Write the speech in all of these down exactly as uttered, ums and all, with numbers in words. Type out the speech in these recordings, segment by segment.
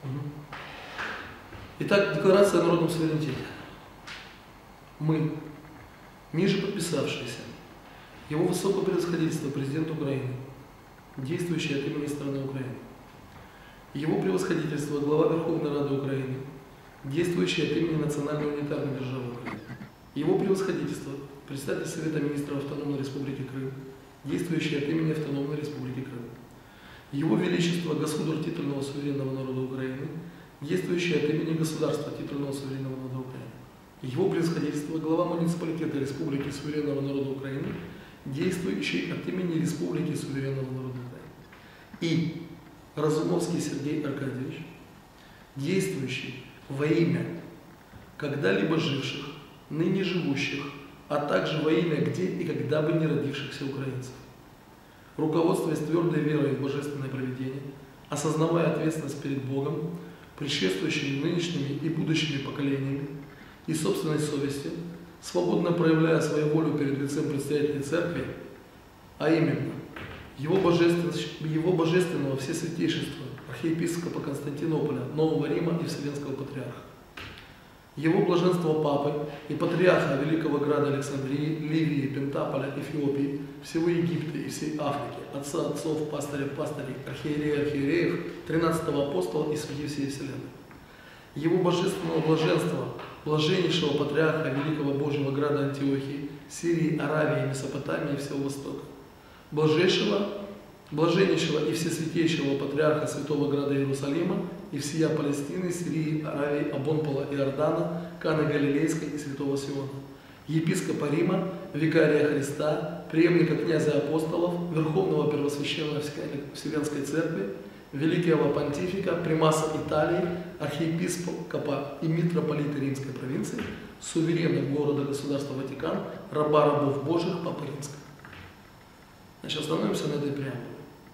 Итак, декларация о народном суверенитете. Мы, ниже подписавшиеся, его высокопревосходительство президент Украины, действующий от имени страны Украины, его превосходительство глава Верховной Рады Украины, действующий от имени национальной унитарной державы Украины, его превосходительство председатель Совета министров Автономной Республики Крым, действующий от имени Автономной Республики Крым, его величество государь титульного суверенного народа Украины, действующий от имени государства титульного суверенного народа Украины, его превосходительство глава муниципалитета Республики суверенного народа Украины, действующий от имени Республики суверенного народа Украины, и Разумовский Сергей Аркадьевич, действующий во имя когда-либо живших, ныне живущих, а также во имя где и когда бы не родившихся украинцев, руководствуясь твердой верой в божественное провидение, осознавая ответственность перед Богом, предшествующими нынешними и будущими поколениями, и собственной совестью, свободно проявляя свою волю перед лицем предстоятелей Церкви, а именно его, его божественного всесвятейшества архиепископа Константинополя, Нового Рима и Вселенского Патриарха, его блаженства Папы и Патриарха Великого Града Александрии, Ливии, Пентаполя, Эфиопии, всего Египта и всей Африки, отца отцов, пастыря пастырей, архиерея архиереев, тринадцатого апостола и судьи всей Вселенной, его божественного блаженства, блаженнейшего Патриарха Великого Божьего Града Антиохии, Сирии, Аравии, Месопотамии и всего Востока, блажейшего, блаженнейшего и всесвятейшего Патриарха Святого Града Иерусалима и всея Палестины, Сирии, Аравии, Абонпола, Иордана, Каны Галилейской и Святого Сиона, епископа Рима, викария Христа, преемника князя апостолов, верховного первосвященного Вселенской Церкви, великого понтифика, примаса Италии, архиепископа и митрополита Римской провинции, суверена города государства Ватикан, раба рабов Божьих, Папы Римского. Значит, остановимся на этой преамбуле.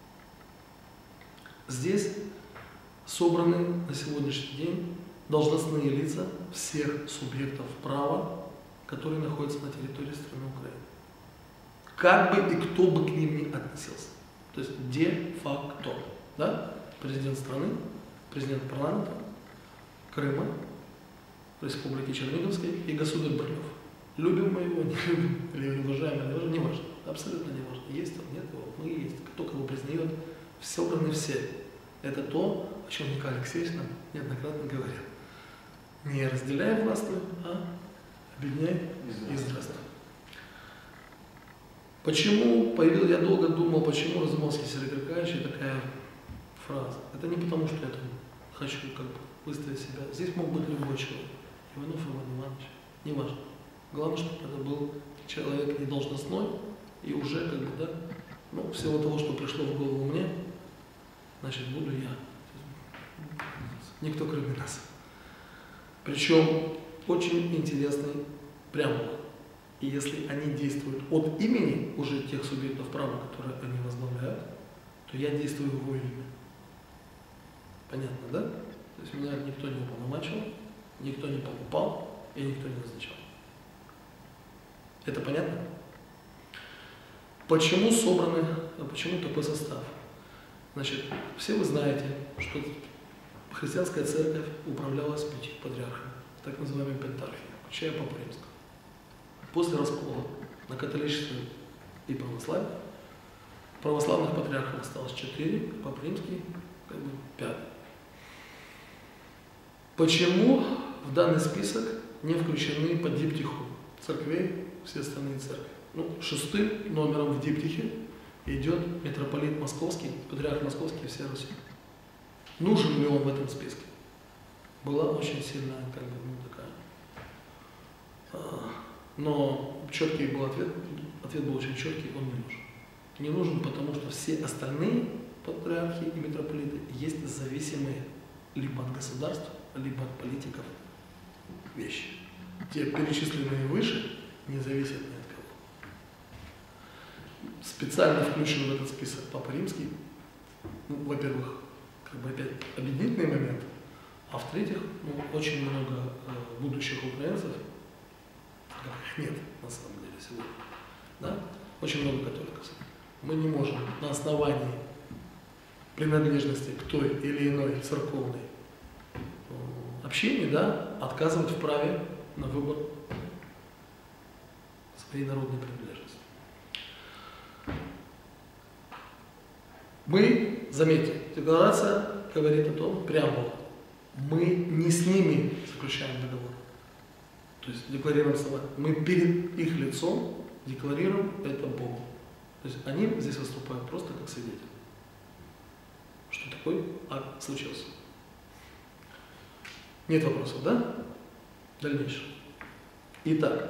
Здесь собраны на сегодняшний день должностные лица всех субъектов права, которые находятся на территории страны Украины. Как бы и кто бы к ним ни относился. То есть де-факто. Да? Президент страны, президент парламента, Крыма, Республики Черниговской и государь Брылев. Любим мы его, не любим, или уважаем, или уважаем, не важно. Абсолютно не важно. Есть он, нет его, мы есть. Кто кого признает, собраны все. Это то, о чем Николай Алексеевич нам неоднократно говорил. Не разделяй властвуй, а объединяй и здравствуй. Почему, появил, я долго думал, почему Разумовский Сергей Аркадьевич и такая фраза. Это не потому, что я там хочу как бы выставить себя. Здесь мог быть любой человек. Иванов Иван Иванович. Неважно. Главное, чтобы это был человек не должностной и уже как бы, да, ну, всего того, что пришло в голову мне, значит, буду я. Никто кроме нас. Причем очень интересный преамбул. И если они действуют от имени уже тех субъектов права, которые они возглавляют, то я действую в его имя. Понятно, да? То есть меня никто не уполномачивал, никто не покупал и никто не назначал. Это понятно? Почему собраны, почему такой состав? Значит, все вы знаете, что христианская церковь управлялась пятью патриархами, так называемой пентархией, включая Папу Римского. После раскола на католичество и православие православных патриархов осталось четыре, Папа Римский как бы пятый. Почему в данный список не включены по диптиху церквей все остальные церкви? Ну, шестым номером в диптихе идет митрополит Московский, патриарх Московский и вся Русь. Нужен ли он в этом списке? Была очень сильная, как бы, ну, такая. Но четкий был ответ, ответ был очень четкий, он не нужен. Не нужен, потому что все остальные патриархи и митрополиты есть зависимые либо от государств, либо от политиков вещи. Те, перечисленные выше, не зависят ни от кого. Специально включен в этот список Папа Римский, ну, во-первых, как бы опять объединительный момент, а в-третьих, ну, очень много э, будущих украинцев, которых нет на самом деле сегодня, да? Очень много католиков. Мы не можем на основании принадлежности к той или иной церковной общении, да, отказывать в праве на выбор своей народной принадлежности. Мы, заметьте, декларация говорит о том, преамбула, мы не с ними заключаем договор. То есть декларируем слова. Мы перед их лицом декларируем это Богу. То есть они здесь выступают просто как свидетели, что такой акт случился. Нет вопросов, да? Дальнейшее. Итак,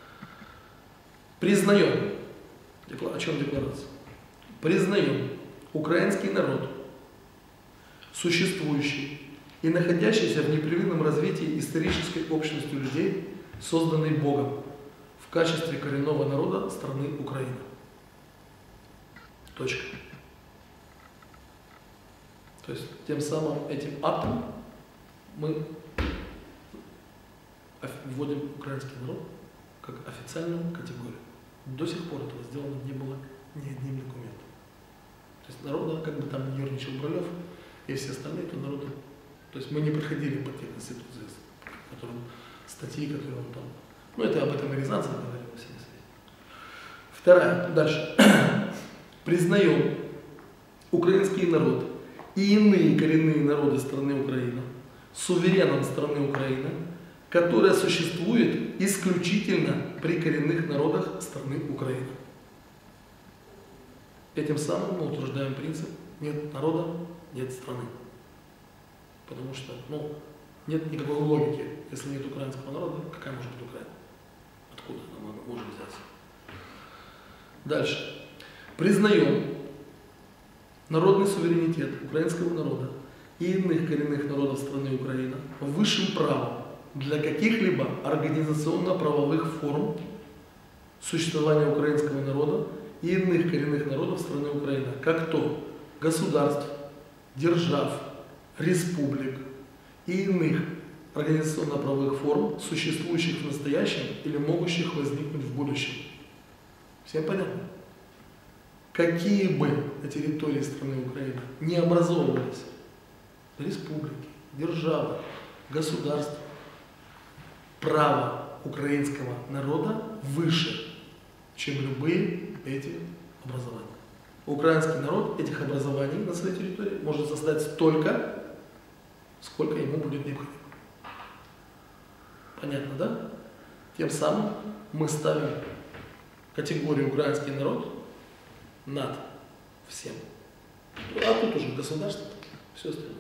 признаем, о чем декларация? Признаем украинский народ, существующий и находящийся в непрерывном развитии исторической общностью людей, созданный Богом в качестве коренного народа страны Украина. Точка. То есть тем самым этим актом мы вводим украинский народ как официальную категорию. До сих пор этого сделано не было ни одним документом. То есть народ, как бы там не ерничал Брылев и все остальные, то народу. То есть мы не проходили под те конституции, которым статьи, которые он там. Ну это об этом и Рязанцев говорил во всем свете. Вторая, дальше. Признаем украинский народ и иные коренные народы страны Украина сувереном страны Украина, которая существует исключительно при коренных народах страны Украина. Этим самым мы утверждаем принцип: нет народа, нет страны. Потому что, ну, нет никакой логики, если нет украинского народа, какая может быть Украина? Откуда она может взяться? Дальше. Признаем народный суверенитет украинского народа и иных коренных народов страны Украина высшим правом для каких-либо организационно-правовых форм существования украинского народа и иных коренных народов страны Украина, как то государств, держав, республик и иных организационно-правовых форм, существующих в настоящем или могущих возникнуть в будущем. Всем понятно? Какие бы на территории страны Украина не образовывались республики, державы, государства, право украинского народа выше, чем любые эти образования. Украинский народ этих образований на своей территории может создать столько, сколько ему будет необходимо. Понятно, да? Тем самым мы ставим категорию украинский народ над всем. А тут уже государство, все остальное.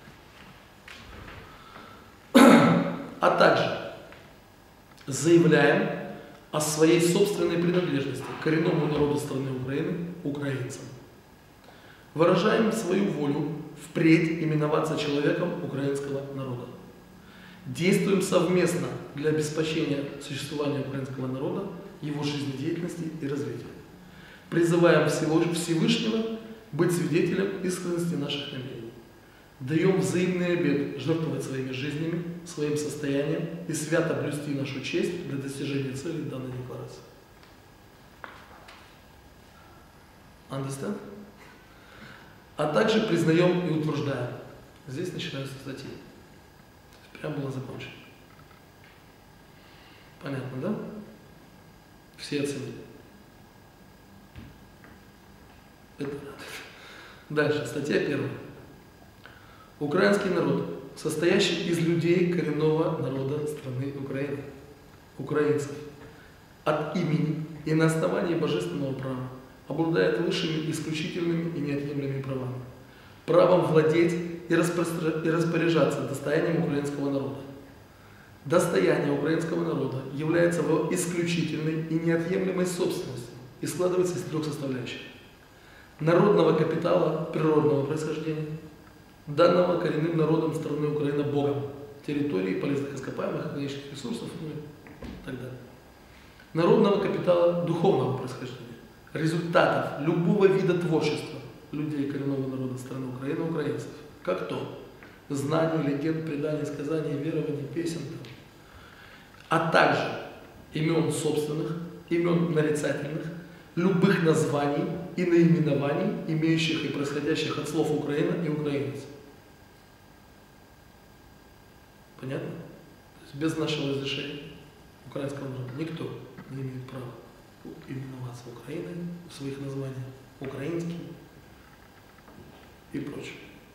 А также заявляем о своей собственной принадлежности к коренному народу страны Украины, украинцам. Выражаем свою волю впредь именоваться человеком украинского народа. Действуем совместно для обеспечения существования украинского народа, его жизнедеятельности и развития. Призываем Всевышнего быть свидетелем искренности наших намерений. Даем взаимный обет жертвовать своими жизнями, своим состоянием и свято блюсти нашу честь для достижения цели данной декларации. Understand? А также признаем и утверждаем. Здесь начинаются статьи. Прямо было закончено. Понятно, да? Все оценили. Это дальше, статья первая. Украинский народ, состоящий из людей коренного народа страны Украины, украинцев, от имени и на основании божественного права, обладает высшими исключительными и неотъемлемыми правами. Правом владеть и, распоряжаться, и распоряжаться достоянием украинского народа. Достояние украинского народа является его исключительной и неотъемлемой собственностью и складывается из трех составляющих. Народного капитала природного происхождения, данного коренным народом страны Украина Богом, территории полезных ископаемых, экономических ресурсов, ну и так далее. Народного капитала духовного происхождения, результатов любого вида творчества людей коренного народа страны Украина, украинцев, как то знаний, легенд, преданий, сказаний, верований, песен, а также имен собственных, имен нарицательных, любых названий и наименований, имеющих и происходящих от слов Украина и украинец. Понятно? То есть без нашего разрешения украинского народа никто не имеет права именоваться Украиной в своих названиях, украинским и прочее.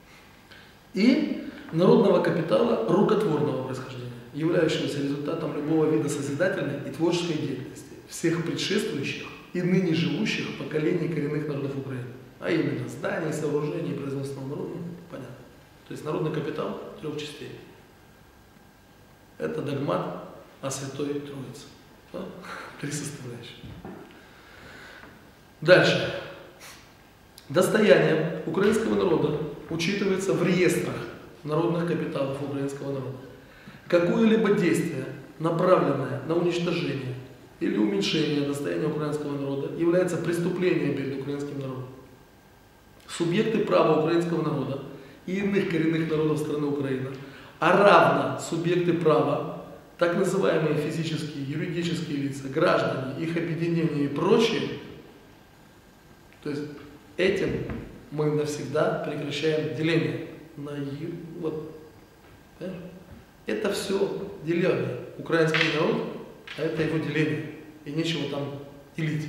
И народного капитала рукотворного происхождения, являющегося результатом любого вида созидательной и творческой деятельности всех предшествующих и ныне живущих поколений коренных народов Украины, а именно зданий, сооружений, производственного народа, понятно. То есть народный капитал трех частей. Это догмат о Святой Троице. Да? Три составляющие. Дальше. Достояние украинского народа учитывается в реестрах народных капиталов украинского народа. Какое-либо действие, направленное на уничтожение или уменьшение достояния украинского народа, является преступлением перед украинским народом. Субъекты права украинского народа и иных коренных народов страны Украина, а равно субъекты права, так называемые физические, юридические лица, граждане, их объединения и прочие, то есть этим мы навсегда прекращаем деление. На, вот, это все деление. Украинский народ, а это его деление. И нечего там делить.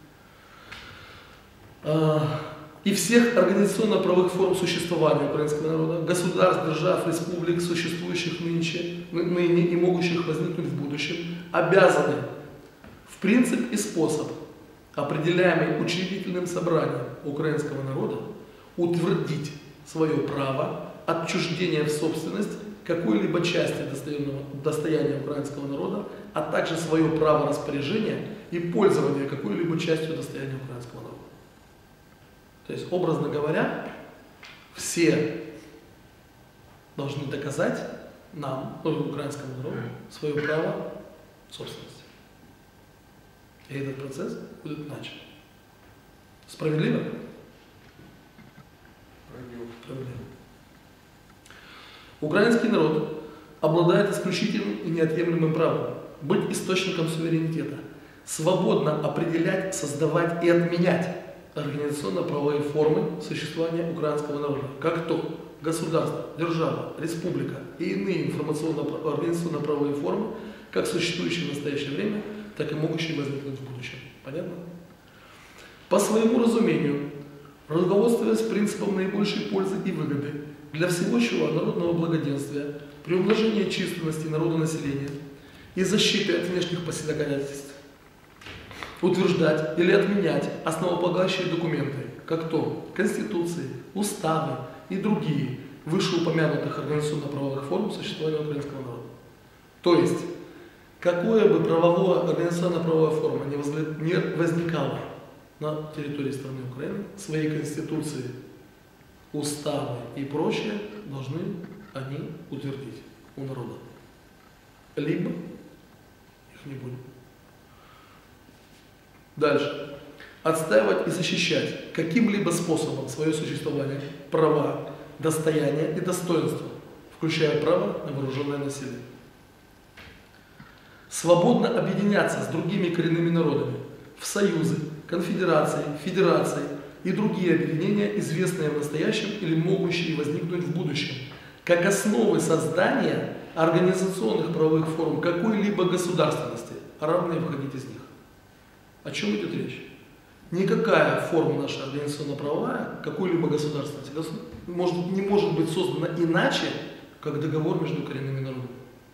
И всех организационно-правовых форм существования украинского народа, государств, держав, республик, существующих нынче, ныне и могущих возникнуть в будущем, обязаны в принцип и способ, определяемый учредительным собранием украинского народа, утвердить свое право отчуждения в собственность какой-либо части достояния украинского народа, а также свое право распоряжения и пользования какой-либо частью достояния украинского народа. То есть, образно говоря, все должны доказать нам, ну, украинскому народу, свое право собственности. И этот процесс будет начат. Справедливо? Справедливо. Украинский народ обладает исключительным и неотъемлемым правом быть источником суверенитета, свободно определять, создавать и отменять организационно-правовые формы существования украинского народа, как то государство, держава, республика и иные информационно-организационно-правовые формы, как существующие в настоящее время, так и могущие возникнуть в будущем. Понятно? По своему разумению, руководствуясь принципом наибольшей пользы и выгоды для всеобщего народного благоденствия, при умножении численности народонаселения и защиты от внешних посягательств, утверждать или отменять основополагающие документы, как то Конституции, уставы и другие вышеупомянутых организационно-правовых форм существования украинского народа. То есть, какое бы правовое организационно-правовая форма не возникала на территории страны Украины, свои конституции, уставы и прочее должны они утвердить у народа. Либо их не будет. Дальше. Отстаивать и защищать каким-либо способом свое существование, права, достояние и достоинство, включая право на вооруженное насилие. Свободно объединяться с другими коренными народами в союзы, конфедерации, федерации и другие объединения, известные в настоящем или могущие возникнуть в будущем, как основы создания организационных правовых форм какой-либо государственности, а равные выходить из них. О чем идет речь? Никакая форма наша организационно-правовая, какой-либо государственности, может, не может быть создана иначе, как договор между коренными народами.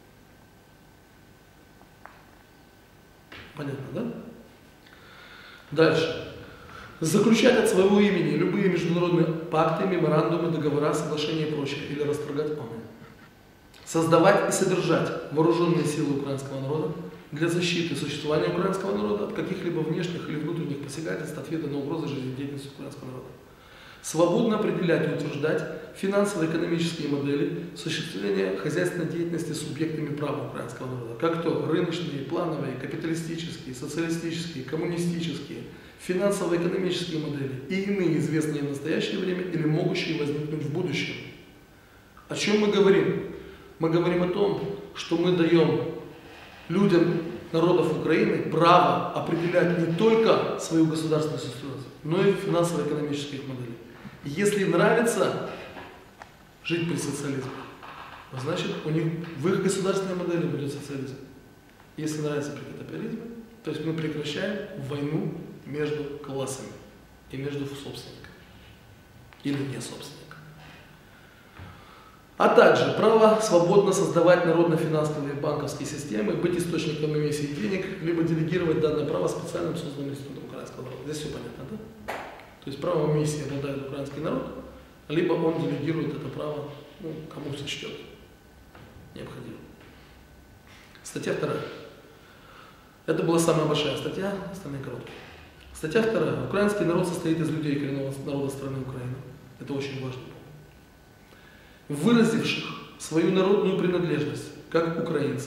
Понятно, да? Дальше. Заключать от своего имени любые международные пакты, меморандумы, договора, соглашения и прочее, или расторгать планы. Создавать и содержать вооруженные силы украинского народа для защиты существования украинского народа от каких-либо внешних или внутренних посягательств, ответа на угрозы жизнедеятельности украинского народа. Свободно определять и утверждать финансово-экономические модели осуществления хозяйственной деятельности субъектами права украинского народа, как то рыночные, плановые, капиталистические, социалистические, коммунистические, финансово-экономические модели и иные известные в настоящее время или могущие возникнуть в будущем. О чем мы говорим? Мы говорим о том, что мы даем людям народов Украины право определять не только свою государственную ситуацию, но и финансово-экономические модели. Если нравится жить при социализме, значит, у них в их государственной модели будет социализм. Если нравится при капитализме, то есть мы прекращаем войну между классами и между собственниками или не собственниками. А также право свободно создавать народно-финансовые банковские системы, быть источником эмиссии денег, либо делегировать данное право специальным созданным институтом украинского народа. Здесь все понятно, да? То есть право эмиссии обладает украинский народ, либо он делегирует это право, ну, кому сочтет необходимо. Статья вторая. Это была самая большая статья, остальные короткие. Статья вторая. Украинский народ состоит из людей коренного народа страны Украины. Это очень важно. Выразивших свою народную принадлежность, как украинцы,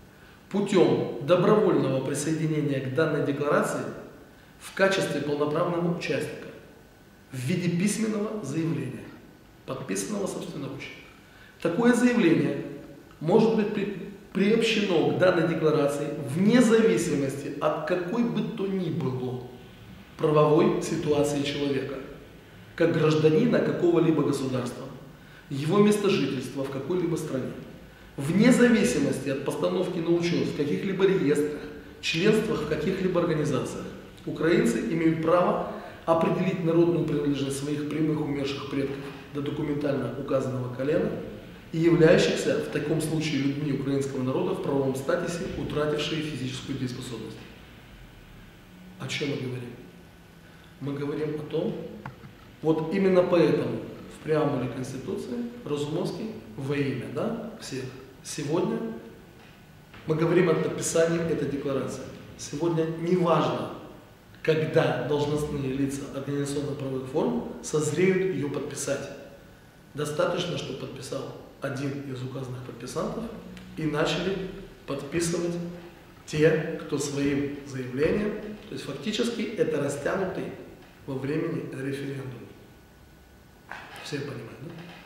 путем добровольного присоединения к данной декларации в качестве полноправного участника в виде письменного заявления, подписанного собственноручно. Такое заявление может быть при, приобщено к данной декларации вне зависимости от какой бы то ни было правовой ситуации человека, как гражданина какого-либо государства, его место жительства в какой-либо стране, вне зависимости от постановки на учет в каких-либо реестрах, членствах в каких-либо организациях. Украинцы имеют право определить народную принадлежность своих прямых умерших предков до документально указанного колена и являющихся в таком случае людьми украинского народа в правовом статусе, утратившие физическую дееспособность. О чем мы говорим? Мы говорим о том, вот именно поэтому в преамбуле Конституции Разумовский во имя, да, всех. Сегодня мы говорим о подписании этой декларации. Сегодня не важно, когда должностные лица организационно-правовых форм созреют ее подписать. Достаточно, что подписал один из указанных подписантов и начали подписывать те, кто своим заявлением, то есть фактически это растянутый во времени референдум. Все понимают, да?